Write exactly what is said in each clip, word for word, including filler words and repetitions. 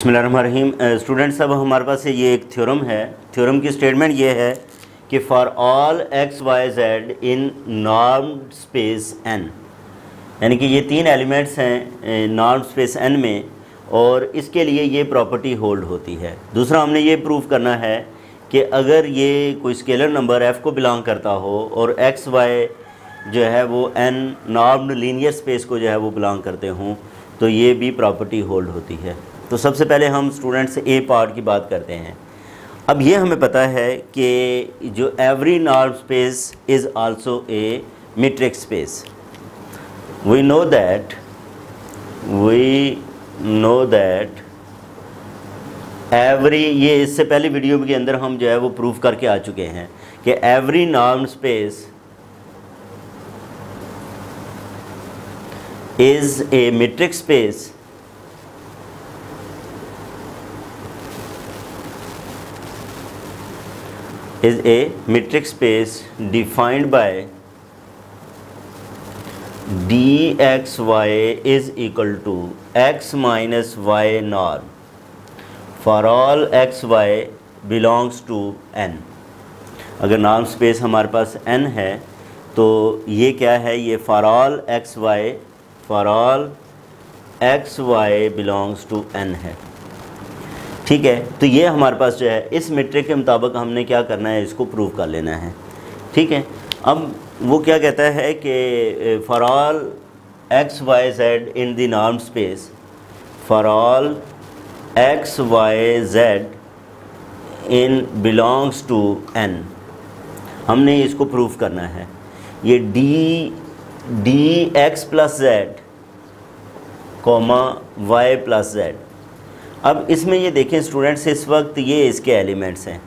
बिस्मिल्लाहिर्रहमानिर्रहीम। स्टूडेंट्स, अब हमारे पास ये एक थ्योरम है। थ्योरम की स्टेटमेंट ये है कि for all X Y Z in norm space N, यानी कि ये तीन एलिमेंट्स हैं नॉर्म स्पेस एन में, और इसके लिए ये प्रॉपर्टी होल्ड होती है। दूसरा, हमने ये प्रूव करना है कि अगर ये कोई स्केलर नंबर एफ़ को बिलोंग करता हो और एक्स वाई जो है वो एन नॉर्म लीनियर स्पेस को जो है वो बिलोंग करते हों, तो ये भी प्रॉपर्टी होल्ड होती है। तो सबसे पहले हम स्टूडेंट्स ए पार्ट की बात करते हैं। अब ये हमें पता है कि जो every norm space is also a metric space. We know that we know that every, ये इससे पहले वीडियो के अंदर हम जो है वो प्रूफ करके आ चुके हैं कि every norm space is a metric space is a metric space defined by dxy is equal to x minus y norm for all xy belongs to n। अगर नॉर्म स्पेस हमारे पास n है तो ये क्या है, ये for all X Y for all X Y belongs to n है। ठीक है, तो ये हमारे पास जो है इस मीट्रिक के मुताबिक हमने क्या करना है, इसको प्रूव कर लेना है। ठीक है, अब वो क्या कहता है कि for all X Y Z in the norm space, for all X Y Z in belongs to N, हमने इसको प्रूव करना है। ये D D X plus Z comma Y plus Z. अब इसमें ये देखें स्टूडेंट्स, इस वक्त ये इसके एलिमेंट्स हैं,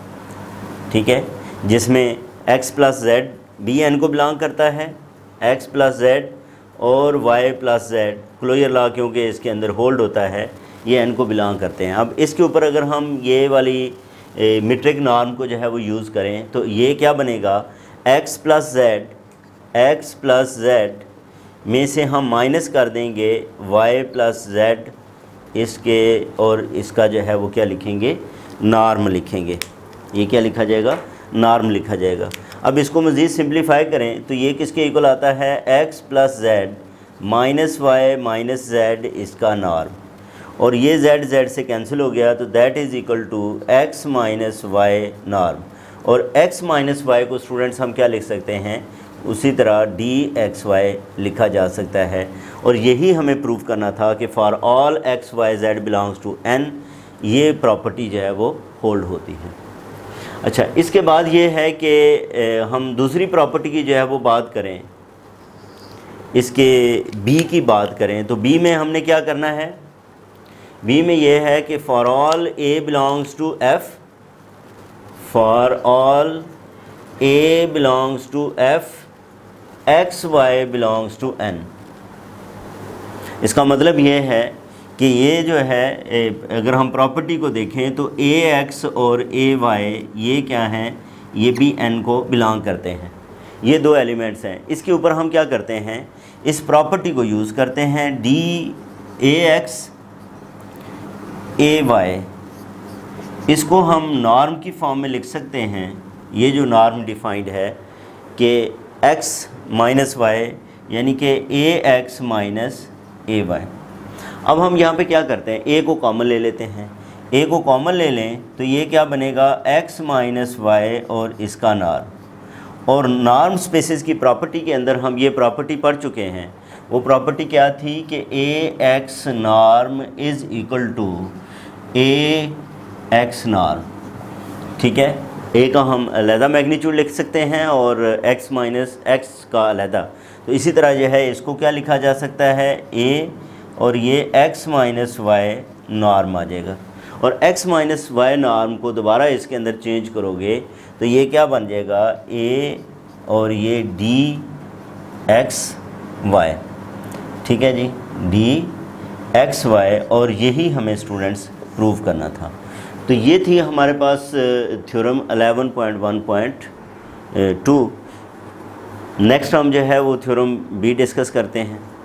ठीक है, जिसमें x plus Z B N को बिलोंग करता है, x प्लस जेड और y plus Z closure law क्योंकि इसके अंदर होल्ड होता है, ये n को बिलोंग करते हैं। अब इसके ऊपर अगर हम ये वाली मीट्रिक नॉर्म को जो है वो यूज़ करें तो ये क्या बनेगा, x plus Z X plus Z में से हम माइनस कर देंगे y प्लस जेड इसके, और इसका जो है वो क्या लिखेंगे, नॉर्म लिखेंगे। ये क्या लिखा जाएगा, नॉर्म लिखा जाएगा। अब इसको मज़ीद सिंप्लीफाई करें तो ये किसके इक्वल आता है, x plus Z minus Y minus Z इसका नॉर्म, और ये z z से कैंसिल हो गया तो that is equal to x minus Y norm. और x माइनस वाई को स्टूडेंट्स हम क्या लिख सकते हैं, उसी तरह डी एक्स वाई लिखा जा सकता है। और यही हमें प्रूव करना था कि for all X Y Z belongs to N, ये प्रॉपर्टी जो है वो होल्ड होती है। अच्छा, इसके बाद ये है कि हम दूसरी प्रॉपर्टी की जो है वो बात करें, इसके बी की बात करें तो बी में हमने क्या करना है, बी में ये है कि for all A belongs to F, for all A belongs to F x Y belongs to N. इसका मतलब ये है कि ये जो है, अगर हम प्रॉपर्टी को देखें तो ए एक्स और ए वाई ये क्या हैं, ये भी एन को बिलोंग करते हैं। ये दो एलिमेंट्स हैं। इसके ऊपर हम क्या करते हैं, इस प्रॉपर्टी को यूज़ करते हैं, D A x A Y, इसको हम नॉर्म की फॉर्म में लिख सकते हैं। ये जो नॉर्म डिफाइंड है कि x माइनस वाई, यानी कि A x minus A Y. अब हम यहाँ पे क्या करते हैं, a को कॉमन ले लेते हैं। a को कॉमन ले लें तो ये क्या बनेगा, x माइनस वाई और इसका नॉर्म। और नॉर्म स्पेसिस की प्रॉपर्टी के अंदर हम ये प्रॉपर्टी पढ़ चुके हैं। वो प्रॉपर्टी क्या थी कि A X norm is equal to A X norm. ठीक है, ए का हम अलहदा मैग्नीट्यूड लिख सकते हैं और x माइनस एक्स का अलहदा। तो इसी तरह जो है इसको क्या लिखा जा सकता है, a और ये x माइनस वाई नॉर्म आ जाएगा। और x माइनस वाई नॉर्म को दोबारा इसके अंदर चेंज करोगे तो ये क्या बन जाएगा, a और ये डी एक्स वाई। ठीक है जी, डी एक्स वाई, और यही हमें स्टूडेंट्स प्रूव करना था। तो ये थी हमारे पास theorem eleven point one point two. Next हम जो है वो थ्योरम बी डिस्कस करते हैं।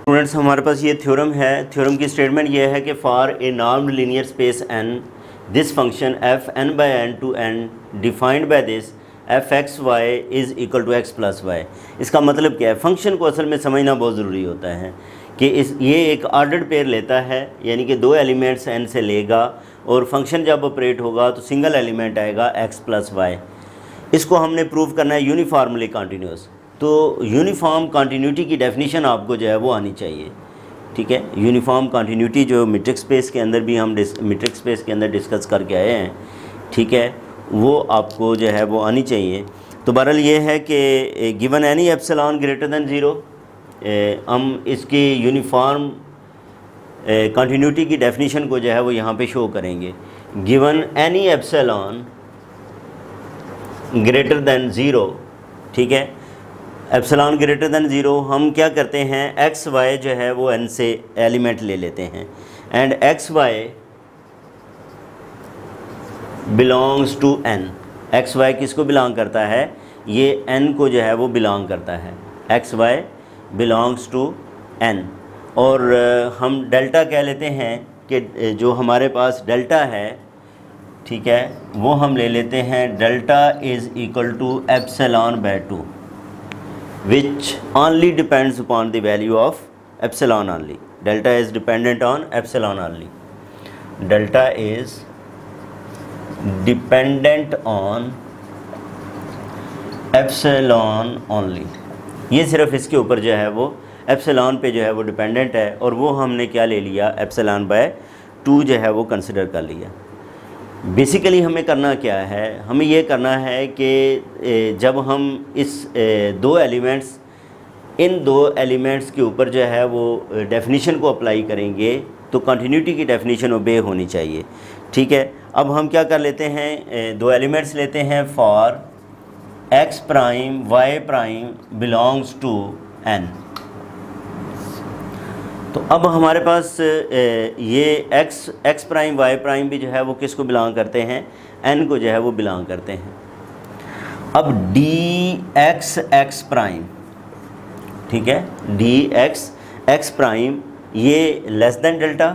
स्टूडेंट्स हमारे पास ये थ्योरम है। थ्योरम की स्टेटमेंट ये है कि for a normed linear space N this function F N by N to N defined by this F x Y is equal to x plus Y. इसका मतलब क्या है? फंक्शन को असल में समझना बहुत ज़रूरी होता है कि इस ये एक ऑर्डर्ड पेयर लेता है, यानी कि दो एलिमेंट्स एन से लेगा और फंक्शन जब ऑपरेट होगा तो सिंगल एलिमेंट आएगा एक्स प्लस वाई। इसको हमने प्रूव करना है यूनिफॉर्मली कंटिन्यूस। तो यूनिफॉर्म कंटिन्यूटी की डेफिनेशन आपको जो है वो आनी चाहिए, ठीक है। यूनिफॉर्म कंटिन्यूटी जो मीट्रिक स्पेस के अंदर भी हम मीट्रिक स्पेस के अंदर डिस्कस करके आए हैं, ठीक है, वो आपको जो है वो आनी चाहिए। तो बहरहाल ये है कि given any epsilon greater than zero, हम इसकी यूनिफॉर्म कंटिन्यूटी की डेफिनेशन को जो है वो यहाँ पे शो करेंगे। Given any epsilon greater than zero, ठीक है, एप्सिलॉन ग्रेटर दैन ज़ीरो, हम क्या करते हैं, एक्स वाई जो है वो एन से एलिमेंट ले लेते हैं and X Y belongs to N. X Y किसको बिलोंग करता है? ये एन को जो है वो बिलोंग करता है। X Y belongs to N. और हम डेल्टा कह लेते हैं कि जो हमारे पास डेल्टा है, ठीक है, वो हम ले लेते हैं delta is equal to epsilon by two which only depends upon the value of epsilon only. Delta is dependent on epsilon only. Delta is dependent on epsilon only. ये सिर्फ इसके ऊपर जो है वो एप्सिलॉन पे जो है वो डिपेंडेंट है और वो हमने क्या ले लिया, एप्सिलॉन बाय टू जो है वो कंसिडर कर लिया। बेसिकली हमें करना क्या है, हमें ये करना है कि जब हम इस दो एलिमेंट्स इन दो एलिमेंट्स के ऊपर जो है वो डेफिनेशन को अप्लाई करेंगे तो कंटिन्यूटी की डेफिनेशन ओबे होनी चाहिए, ठीक है। अब हम क्या कर लेते हैं, दो एलिमेंट्स लेते हैं for X prime Y prime belongs to N. तो अब हमारे पास ये x x prime y prime भी जो है वो किसको बिलोंग करते हैं, n को जो है वो बिलोंग करते हैं। अब डी एक्स एक्स प्राइम, ठीक है, डी एक्स एक्स प्राइम ये लेस देन डेल्टा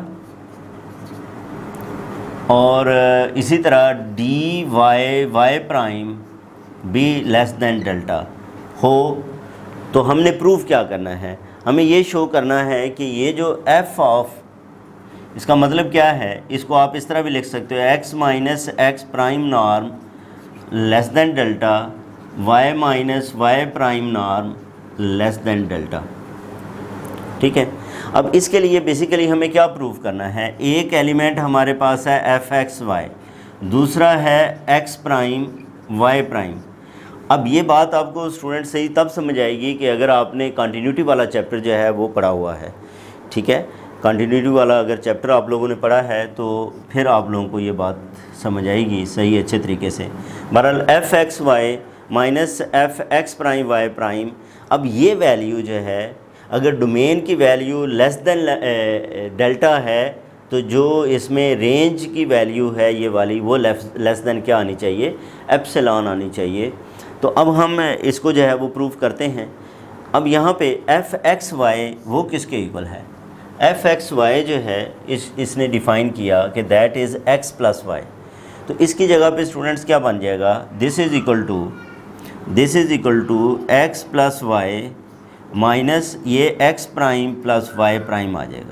और इसी तरह डी वाई वाई प्राइम भी लेस देन डेल्टा हो। तो हमने प्रूफ क्या करना है, हमें ये शो करना है कि ये जो f ऑफ, इसका मतलब क्या है, इसको आप इस तरह भी लिख सकते हो, x minus x prime norm less than delta, y minus y prime norm less than delta, ठीक है। अब इसके लिए बेसिकली हमें क्या प्रूफ करना है, एक एलिमेंट हमारे पास है एफ एक्स वाई, दूसरा है x प्राइम y प्राइम। अब ये बात आपको स्टूडेंट सही तब समझ आएगी कि अगर आपने कंटिन्यूटी वाला चैप्टर जो है वो पढ़ा हुआ है, ठीक है। कंटिन्यूटी वाला अगर चैप्टर आप लोगों ने पढ़ा है तो फिर आप लोगों को ये बात समझ आएगी सही अच्छे तरीके से। बहरहाल f x y minus f x prime Y prime, अब ये वैल्यू जो है अगर डोमेन की वैल्यू लेस देन डेल्टा है तो जो इसमें रेंज की वैल्यू है ये वाली वो लेस देन क्या आनी चाहिए, एप्सिलॉन आनी चाहिए। तो अब हम इसको जो है वो प्रूव करते हैं। अब यहाँ पे एफ एक्स वाई वो किसके इक्वल है, एफ एक्स वाई जो है इस इसने डिफ़ाइन किया कि that is x plus y. तो इसकी जगह पे स्टूडेंट्स क्या बन जाएगा, this is equal to this is equal to x plus y minus ये x prime plus y prime आ जाएगा।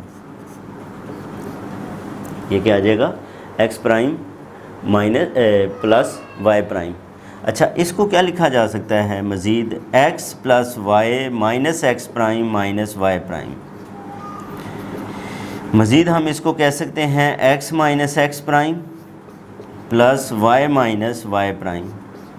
ये क्या आ जाएगा, x prime minus plus y prime. अच्छा, इसको क्या लिखा जा सकता है मज़ीद, x plus y minus x prime minus y prime. मज़ीद हम इसको कह सकते हैं x minus x prime plus y minus y prime.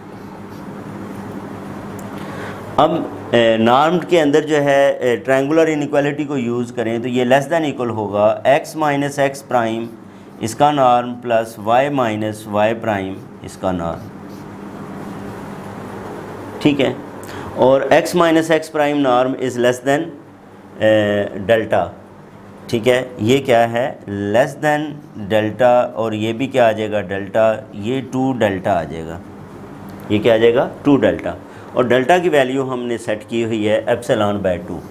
अब नॉर्म के अंदर जो है ट्रायंगुलर इनइक्वालिटी को यूज़ करें तो ये लेस दैन इक्वल होगा x माइनस एक्स प्राइम इसका norm plus y minus y prime इसका नॉर्म, ठीक है। और x minus x prime norm is less than delta, ठीक है। ये क्या है, लेस देन डेल्टा और ये भी क्या आ जाएगा डेल्टा, ये टू डेल्टा आ जाएगा, ये क्या आ जाएगा टू डेल्टा। और डेल्टा की वैल्यू हमने सेट की हुई है एप्सिलॉन बाय टू।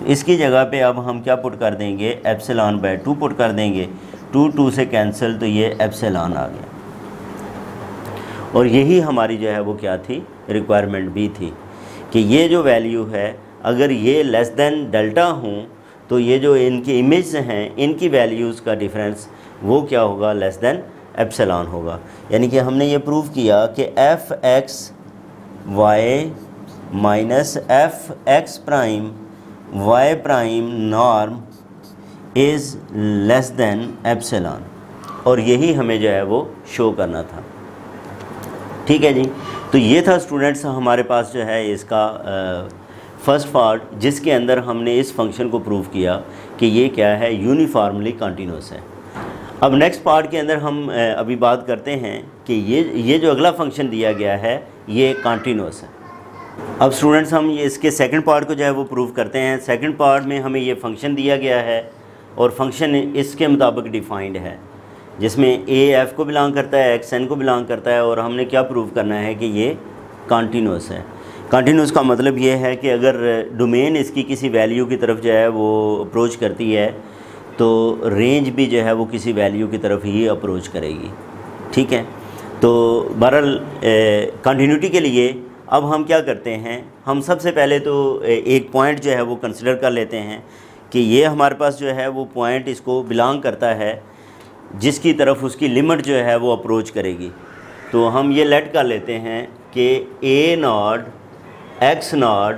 तो इसकी जगह पे अब हम क्या पुट कर देंगे, एप्सिलॉन बाय टू पुट कर देंगे। टू टू से कैंसिल, तो ये एप्सिलॉन आ गया। और यही हमारी जो है वो क्या थी, रिक्वायरमेंट भी थी कि ये जो वैल्यू है अगर ये लेस देन डेल्टा हूँ तो ये जो इनकी इमेज हैं इनकी वैल्यूज़ का डिफरेंस वो क्या होगा, लेस देन एप्सिलॉन होगा। यानी कि हमने ये प्रूव किया कि f x y minus f x prime Y prime norm is less than epsilon, और यही हमें जो है वो शो करना था। ठीक है जी, तो ये था स्टूडेंट्स हमारे पास जो है इसका फर्स्ट पार्ट, जिसके अंदर हमने इस फंक्शन को प्रूव किया कि ये क्या है, यूनिफॉर्मली कंटिन्यूस है। अब नेक्स्ट पार्ट के अंदर हम अभी बात करते हैं कि ये ये जो अगला फंक्शन दिया गया है ये कंटिन्यूस है। अब स्टूडेंट्स हम ये इसके सेकंड पार्ट को जो है वो प्रूव करते हैं। सेकंड पार्ट में हमें ये फंक्शन दिया गया है और फंक्शन इसके मुताबिक डिफाइंड है, जिसमें ए एफ को बिलोंग करता है, एक्स एन को बिलोंग करता है, और हमने क्या प्रूव करना है कि ये कंटिन्यूस है। कंटिन्यूस का मतलब ये है कि अगर डोमेन इसकी किसी वैल्यू की तरफ जो है वो अप्रोच करती है तो रेंज भी जो है वो किसी वैल्यू की तरफ ही अप्रोच करेगी। ठीक है, तो बहरहाल कंटिन्यूटी के लिए अब हम क्या करते हैं, हम सबसे पहले तो एक पॉइंट जो है वो कंसिडर कर लेते हैं कि ये हमारे पास जो है वो पॉइंट इसको बिलोंग करता है जिसकी तरफ उसकी लिमिट जो है वो अप्रोच करेगी। तो हम ये लेट कर लेते हैं कि a naught x naught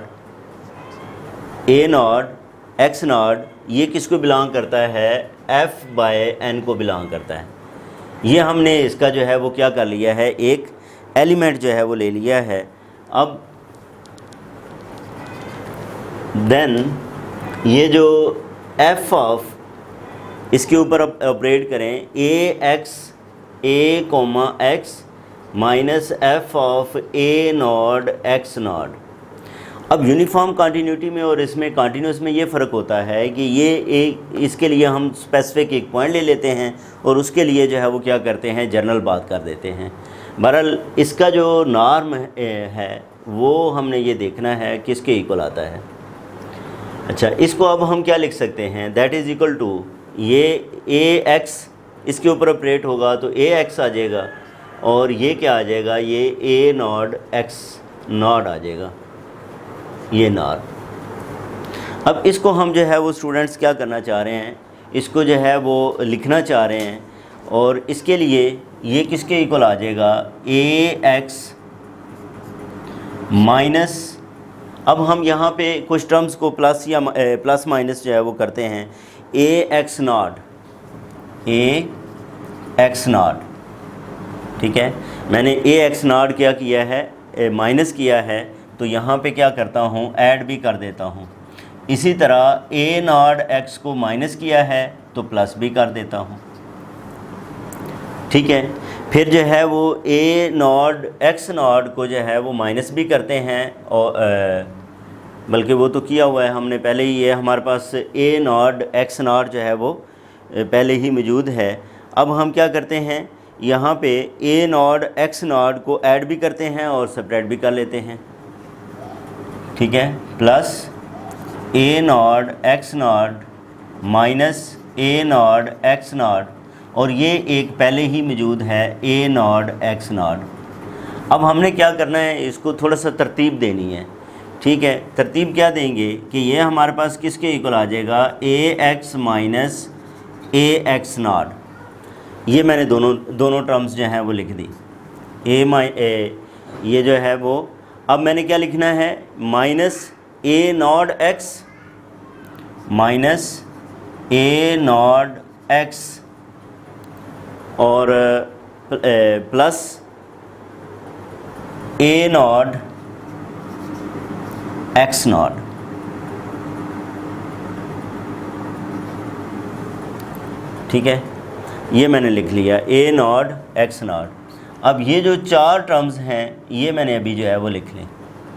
a naught x naught ये किसको बिलोंग करता है, एफ बाय एन को बिलोंग करता है। ये हमने इसका जो है वो क्या कर लिया है, एक एलिमेंट जो है वो ले लिया है। अब देन ये जो एफ ऑफ इसके ऊपर ऑपरेट करें, a x a comma x minus f of a naught x naught. अब यूनिफॉर्म कंटिन्यूटी में और इसमें कंटिन्यूस में ये फ़र्क होता है कि ये एक इसके लिए हम स्पेसिफिक एक पॉइंट ले लेते हैं और उसके लिए जो है वो क्या करते हैं, जनरल बात कर देते हैं। बहरहाल इसका जो नॉर्म है वो हमने ये देखना है किसके इक्वल आता है। अच्छा, इसको अब हम क्या लिख सकते हैं, दैट इज़ इक्वल टू ये ए एक्स इसके ऊपर ऑपरेट होगा तो ए एक्स आ जाएगा, और ये क्या आ जाएगा, ये ए नॉट एक्स नॉट आ जाएगा, ये नॉट। अब इसको हम जो है वो स्टूडेंट्स क्या करना चाह रहे हैं, इसको जो है वो लिखना चाह रहे हैं, और इसके लिए ये किसके इक्वल आ जाएगा, ए एक्स माइनस, अब हम यहाँ पे कुछ टर्म्स को प्लस या प्लस माइनस जो है वो करते हैं, a x naught a x naught. ठीक है, मैंने ए एक्स नॉट क्या किया है, माइनस किया है, तो यहाँ पे क्या करता हूँ, ऐड भी कर देता हूँ। इसी तरह ए नॉट एक्स को माइनस किया है तो प्लस भी कर देता हूँ। ठीक है, फिर जो है वो ए नॉट एक्स नॉट को जो है वो माइनस भी करते हैं, और बल्कि वो तो किया हुआ है हमने पहले ही, ये हमारे पास ए नॉट एक्स नॉट जो है वो पहले ही मौजूद है। अब हम क्या करते हैं, यहाँ पे ए नॉट एक्स नॉट को ऐड भी करते हैं और सेपरेट भी कर लेते हैं। ठीक है, plus a naught x naught minus a naught x naught, और ये एक पहले ही मौजूद है ए नॉट एक्स नॉट। अब हमने क्या करना है, इसको थोड़ा सा तरतीब देनी है। ठीक है, तरतीब क्या देंगे कि ये हमारे पास किसके इक्वल आ जाएगा, a x minus a x naught. ये मैंने दोनों दोनों टर्म्स जो हैं वो लिख दी, ए माइ ए ये जो है वो, अब मैंने क्या लिखना है, minus a naught x minus a naught x और plus a naught x naught. ठीक है, ये मैंने लिख लिया ए नॉट एक्स नॉट। अब ये जो चार टर्म्स हैं ये मैंने अभी जो है वो लिख ली।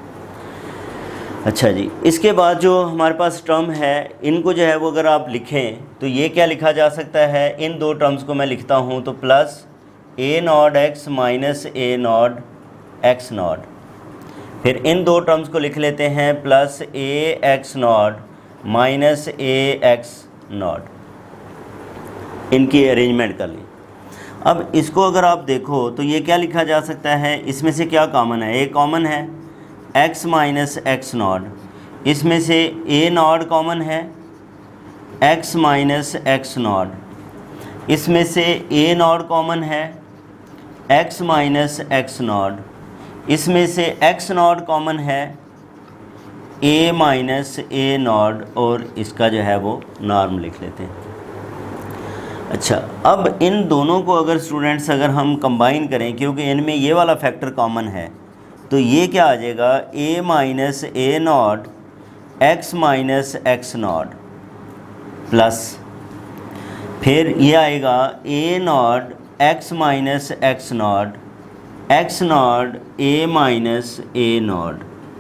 अच्छा जी, इसके बाद जो हमारे पास टर्म है इनको जो है वो अगर आप लिखें तो ये क्या लिखा जा सकता है, इन दो टर्म्स को मैं लिखता हूँ तो plus a naught x minus a naught x naught. फिर इन दो टर्म्स को लिख लेते हैं plus a x naught minus a x naught, इनकी अरेंजमेंट कर ली। अब इसको अगर आप देखो तो ये क्या लिखा जा सकता है, इसमें से क्या कॉमन है, ए कॉमन है, x माइनस एक्स नॉट, इसमें से ए नॉट कॉमन है, x माइनस एक्स नॉट, इसमें से ए नॉट कॉमन है, x माइनस एक्स नॉट, इसमें से x नॉट कॉमन है, a माइनस ए नॉट, और इसका जो है वो नॉर्म लिख लेते हैं। अच्छा, अब इन दोनों को अगर स्टूडेंट्स अगर हम कंबाइन करें, क्योंकि इनमें ये वाला फैक्टर कॉमन है, तो ये क्या आ जाएगा, a minus a naught x minus x naught plus फिर ये आएगा a naught x minus x naught x naught a minus a naught,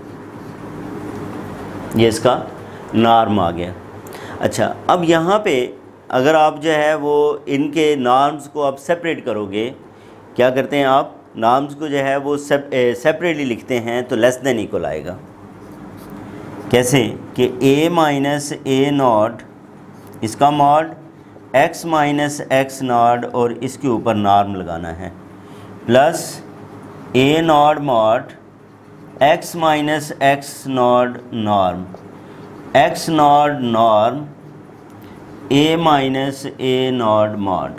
ये इसका नॉर्म आ गया। अच्छा, अब यहाँ पे अगर आप जो है वो इनके नॉर्म्स को आप सेपरेट करोगे, क्या करते हैं आप नॉर्म्स को जो है वो सेप सेपरेटली लिखते हैं, तो लेस देन इक्वल आएगा। कैसे कि a माइनस ए नॉट इसका mod x minus x naught और इसके ऊपर नॉर्म लगाना है, plus a naught mod x minus x naught norm x naught norm a minus a naught mod.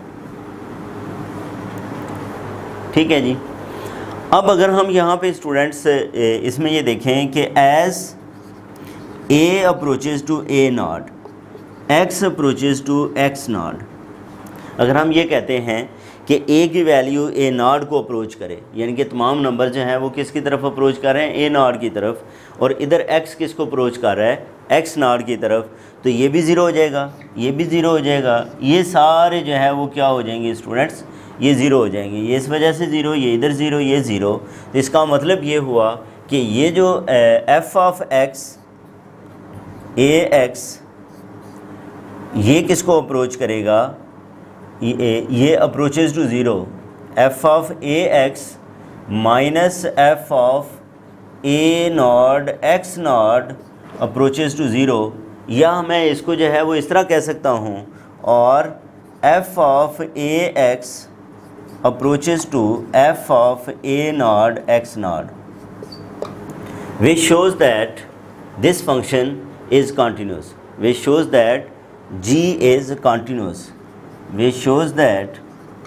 ठीक है जी। अब अगर हम यहाँ पे स्टूडेंट्स इसमें ये देखें कि as a approaches to a naught x approaches to x naught, अगर हम ये कहते हैं कि a की वैल्यू a नॉट को अप्रोच करे, यानी कि तमाम नंबर जो हैं वो किसकी तरफ अप्रोच कर रहे हैं, a नॉट की तरफ, और इधर x किसको अप्रोच कर रहा है, x नॉट की तरफ, तो ये भी ज़ीरो हो जाएगा, ये भी ज़ीरो हो जाएगा, ये सारे जो है वो क्या हो जाएंगे स्टूडेंट्स, ये ज़ीरो हो जाएंगे, ये इस वजह से ज़ीरो, ये इधर ज़ीरो, ये ज़ीरो। तो इसका मतलब ये हुआ कि ये जो f of x a x ये किसको अप्रोच करेगा, ये ये approaches to zero, f of a x minus f of a naught x naught approaches to zero, या मैं इसको जो है वो इस तरह कह सकता हूँ, और f of a x approaches to f of a naught x naught, which shows that this function is continuous, which shows that g is continuous, which shows that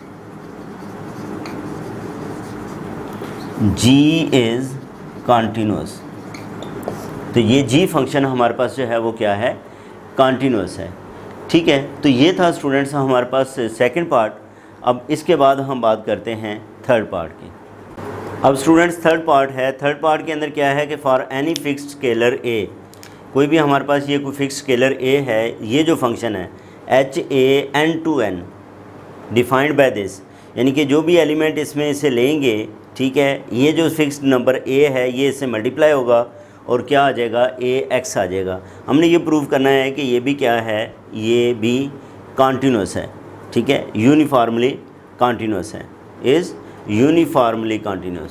g is continuous। तो ये g function हमारे पास जो है वो क्या है, continuous है। ठीक है, तो ये था स्टूडेंट्स हमारे पास सेकंड पार्ट। अब इसके बाद हम बात करते हैं थर्ड पार्ट की। अब स्टूडेंट्स थर्ड पार्ट है, थर्ड पार्ट के अंदर क्या है कि for any fixed scalar a, कोई भी हमारे पास ये कोई फिक्स्ड स्केलर ए है, ये जो फंक्शन है h a n to N defined by this, यानी कि जो भी एलिमेंट इसमें से लेंगे, ठीक है, ये जो फिक्स्ड नंबर ए है ये इससे मल्टीप्लाई होगा और क्या आ जाएगा, ए एक्स आ जाएगा। हमने ये प्रूव करना है कि ये भी क्या है, ये भी कॉन्टीन्यूस है। ठीक है, यूनिफॉर्मली कॉन्टीन्यूस है, इज़ यूनिफॉर्मली कॉन्टीन्यूस।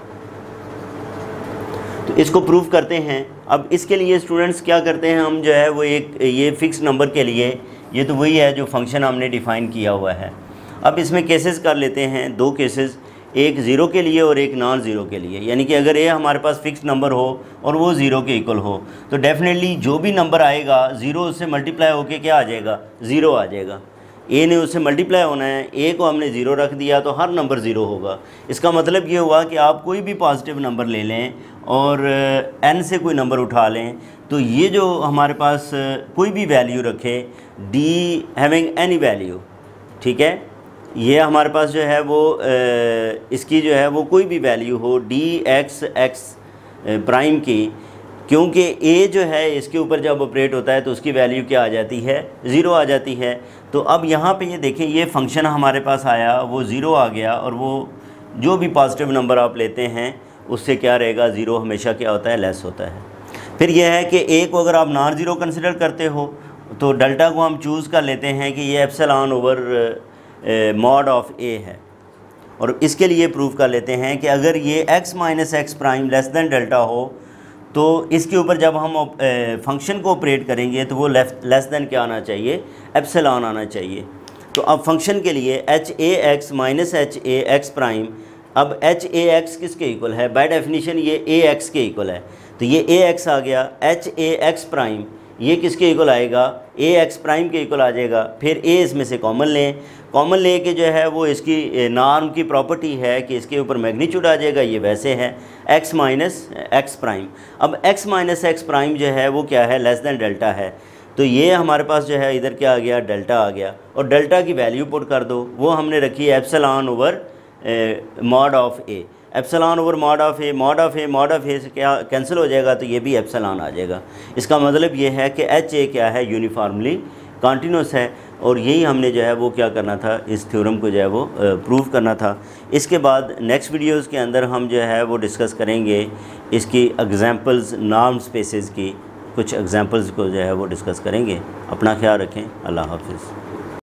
तो इसको प्रूव करते हैं। अब इसके लिए स्टूडेंट्स क्या करते हैं, हम जो है वो एक ये फिक्स नंबर के लिए, ये तो वही है जो फंक्शन हमने डिफ़ाइन किया हुआ है। अब इसमें केसेस कर लेते हैं, दो केसेस, एक ज़ीरो के लिए और एक नॉन ज़ीरो के लिए। यानी कि अगर ये हमारे पास फिक्स नंबर हो और वो ज़ीरो के इक्वल हो, तो डेफिनेटली जो भी नंबर आएगा ज़ीरो उससे मल्टीप्लाई होके क्या आ जाएगा, ज़ीरो आ जाएगा। ए ने उससे मल्टीप्लाई होना है, ए को हमने ज़ीरो रख दिया तो हर नंबर ज़ीरो होगा। इसका मतलब ये हुआ कि आप कोई भी पॉजिटिव नंबर ले लें और एन से कोई नंबर उठा लें, तो ये जो हमारे पास कोई भी वैल्यू रखे, डी हैविंग एनी वैल्यू, ठीक है, ये हमारे पास जो है वो इसकी जो है वो कोई भी वैल्यू हो, डी एक्स एक्स प्राइम की, क्योंकि ए जो है इसके ऊपर जब ऑपरेट होता है तो उसकी वैल्यू क्या आ जाती है, ज़ीरो आ जाती है। तो अब यहाँ पे ये देखें, ये फंक्शन हमारे पास आया, वो ज़ीरो आ गया, और वो जो भी पॉजिटिव नंबर आप लेते हैं उससे क्या रहेगा, ज़ीरो हमेशा क्या होता है, लेस होता है। फिर यह है कि ए को अगर आप नॉन ज़ीरो कंसिडर करते हो तो डेल्टा को हम चूज़ कर लेते हैं कि ये epsilon over mod of a है, और इसके लिए प्रूव कर लेते हैं कि अगर ये x minus x prime less than delta हो तो इसके ऊपर जब हम फंक्शन को ऑपरेट करेंगे तो वो लेस देन क्या आना चाहिए, एप्सिलॉन आना चाहिए। तो अब फंक्शन के लिए h a x minus h a x prime, अब एच ए एक्स किसके इक्वल है, बाय डेफिनेशन ये ए एक्स के इक्वल है, तो ये ए एक्स आ गया। एच ए एक्स प्राइम ये किसके इक्वल आएगा, ए एक्स प्राइम के इक्वल आ जाएगा। फिर ए इसमें से कॉमन लें, कॉमन ले के जो है वो इसकी नॉर्म की प्रॉपर्टी है कि इसके ऊपर मैग्नीट्यूड आ जाएगा, ये वैसे है एक्स माइनस एक्स प्राइम। अब एक्स माइनस एक्स प्राइम जो है वो क्या है, लेस देन डेल्टा है, तो ये हमारे पास जो है इधर क्या आ गया, डेल्टा आ गया। और डेल्टा की वैल्यू पुट कर दो, वो हमने रखी है epsilon over mod of a, epsilon over mod of a, mod of a mod of a से क्या कैंसिल हो जाएगा, तो ये भी एप्सिलॉन आ जाएगा। इसका मतलब ये है कि एच ए क्या है, यूनिफॉर्मली कॉन्टीन्यूस है। और यही हमने जो है वो क्या करना था, इस थ्योरम को जो है वो प्रूव करना था। इसके बाद नेक्स्ट वीडियोज़ के अंदर हम जो है वो डिस्कस करेंगे इसकी एग्जांपल्स, नॉर्म स्पेसेस की कुछ एग्जांपल्स को जो है वो डिस्कस करेंगे। अपना ख्याल रखें, अल्लाह हाफिज़।